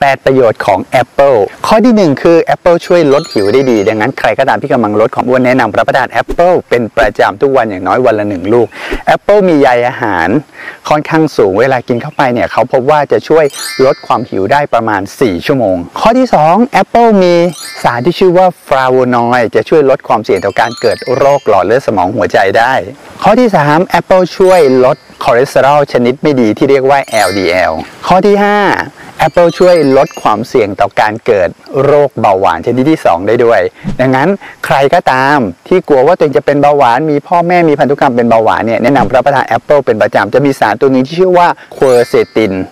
8ประโยชน์ของแอปเปิลข้อที่1คือแอปเปิลช่วยลดหิวได้ดีดังนั้นใครก็ตามที่กำลังลดความอ้วนแนะนำรับประทานแอปเปิลเป็นประจำทุกวันอย่างน้อยวันละ1 ลูกแอปเปิลมีใยอาหารค่อนข้างสูงเวลากินเข้าไปเนี่ยเขาพบว่าจะช่วยลดความหิวได้ประมาณ4ชั่วโมงข้อที่2แอปเปิลมีสารที่ชื่อว่าฟลาโวนอยด์จะช่วยลดความเสี่ยงต่อการเกิดโรคหลอดเลือดสมองหัวใจได้ข้อที่3แอปเปิลช่วยลดคอเลสเตอรอลชนิดไม่ดีที่เรียกว่า LDL ข้อที่5แอปเปิลช่วยลดความเสี่ยงต่อการเกิดโรคเบาหวานชนิดที่2ได้ด้วยดังนั้นใครก็ตามที่กลัวว่าตัวเองจะเป็นเบาหวานมีพ่อแม่มีพันธุกรรมเป็นเบาหวานเนี่ยแนะนำรับประทานแอปเปิลเป็นประจำจะมีสารตัวนึงที่ชื่อว่าควอร์เซติน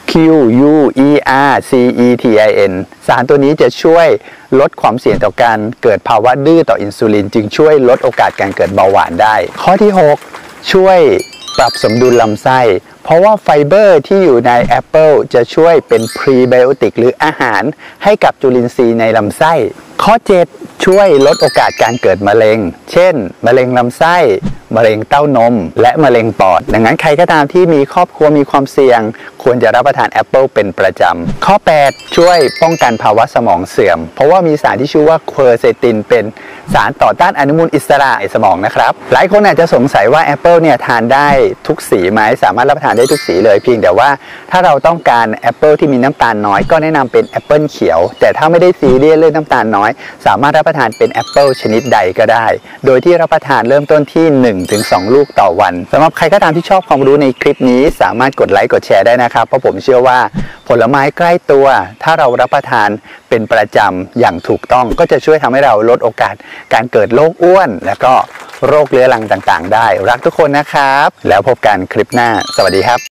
QUERCETIN สารตัวนี้จะช่วยลดความเสี่ยงต่อการเกิดภาวะดื้อต่ออินซูลินจึงช่วยลดโอกาสการเกิดเบาหวานได้ข้อที่6ช่วยปรับสมดุลลำไส้เพราะว่าไฟเบอร์ที่อยู่ในแอปเปิลจะช่วยเป็นพรีไบโอติกหรืออาหารให้กับจุลินทรีย์ในลำไส้ข้อ7ช่วยลดโอกาสการเกิดมะเร็งเช่นมะเร็งลำไส้มะเร็งเต้านมและมะเร็งปอดดังนั้นใครก็ตามที่มีครอบครัวมีความเสี่ยงควรจะรับประทานแอปเปิลเป็นประจำข้อ8ช่วยป้องกันภาวะสมองเสื่อมเพราะว่ามีสารที่ชื่อว่าควอร์เซตินเป็นสารต่อต้านอนุมูลอิสระในสมองนะครับหลายคนอาจจะสงสัยว่าแอปเปิลเนี่ยทานได้ทุกสีไหมสามารถรับประทานได้ทุกสีเลยเพียงแต่ว่าถ้าเราต้องการแอปเปิลที่มีน้ำตาลน้อยก็แนะนำเป็นแอปเปิลเขียวแต่ถ้าไม่ได้ซีเรียสเรื่องน้ำตาลน้อยสามารถรับประทานเป็นแอปเปิลชนิดใดก็ได้โดยที่รับประทานเริ่มต้นที่ 1-2 ลูกต่อวันสำหรับใครก็ตามที่ชอบความรู้ในคลิปนี้สามารถกดไลค์กดแชร์ได้นะครับเพราะผมเชื่อว่าผลไม้ใกล้ตัวถ้าเรารับประทานเป็นประจำอย่างถูกต้องก็จะช่วยทำให้เราลดโอกาสการเกิดโรคอ้วนและก็โรคเรื้อรังต่างๆได้รักทุกคนนะครับแล้วพบกันคลิปหน้าสวัสดีครับ